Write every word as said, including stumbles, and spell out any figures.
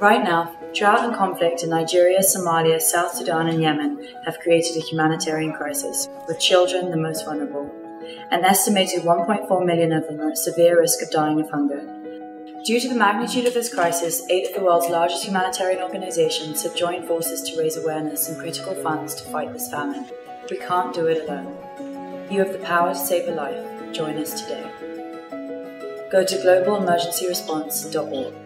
Right now, drought and conflict in Nigeria, Somalia, South Sudan and Yemen have created a humanitarian crisis, with children the most vulnerable. An estimated one point four million of them are at severe risk of dying of hunger. Due to the magnitude of this crisis, eight of the world's largest humanitarian organizations have joined forces to raise awareness and critical funds to fight this famine. We can't do it alone. You have the power to save a life. Join us today. Go to global emergency response dot org.